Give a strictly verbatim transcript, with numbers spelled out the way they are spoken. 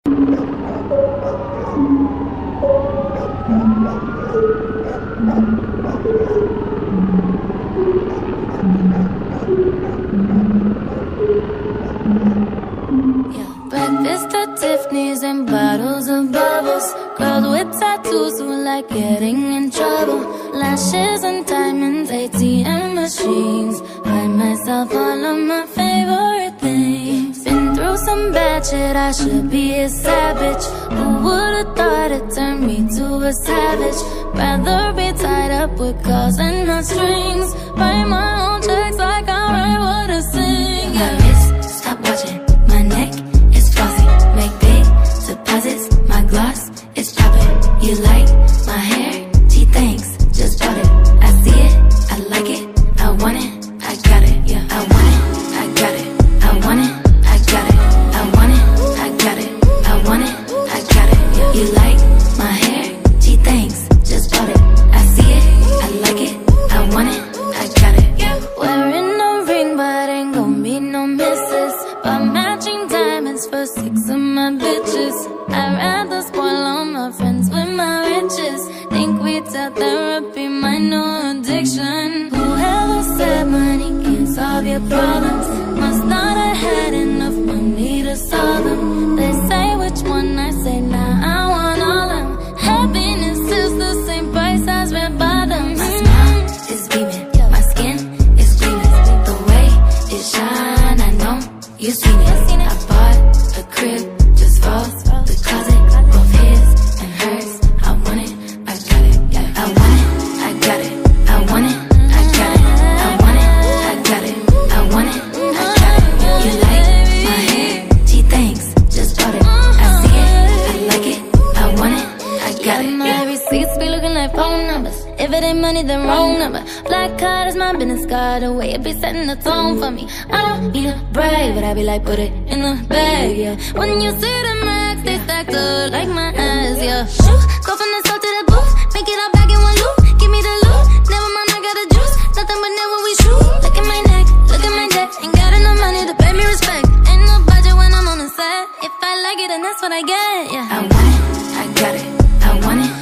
Breakfast at Tiffany's and bottles of bubbles. Girls with tattoos who like getting in trouble. Lashes and diamonds, A T M machines. Buy myself all of my favorite things. Been through some bad shit, I should be a savage. Who would've thought it turned me to a savage? Rather be tied up with calls and not strings. Write my own checks like I write what I sing. Yeah. My wrist, stop watching. My neck is flossy. Make big deposits. My gloss is popping. You like my hair? Gee, thanks. Just bought it. I see it. I like it. I want it. I got it. Yeah. I want it. I got it. I want it. I got it. I want it. I got it. I want it. I got it. Yeah. You like my hair? Gee, thanks. Just bought it. I see it. I like it. I want it. I got it. Yeah. Wearing a ring, but ain't gon' be no misses. But matching diamonds for six of my bitches. I'd rather spoil all my friends with my riches. Think retail therapy, my new addiction. Whoever said money can't solve your problems must not have had enough money to solve them. They say which one, I say nah, I want all of them. Happiness is the same price as red bottoms. My smile is beaming, my skin is gleaming. The way it shine, I know you seen it. I bought a crib just for the closet, both his and hers. I want it, I got it. I want it, I got it. I want it, I got it. I want it, I got it. I want it, I got it. You like my hair? Gee, thanks. Just bought it. I see it, I like it. I want it, I got it. My receipts be looking like phone numbers. If it ain't money, then wrong number. Black card is my business card. The way it be setting the tone for me. I don't need a brag, but I be like, put it in the bag, yeah. When you see the max, they stacked up like my ass, yeah. Shoo, go from the south to the booth, make it all back in one loop. Give me the loot, never mind, I got the juice. Nothing but never we shoot. Look at my neck, look at my neck. Ain't got enough money to pay me respect. Ain't no budget when I'm on the set. If I like it, then that's what I get, yeah. I want it, I got it. I want it.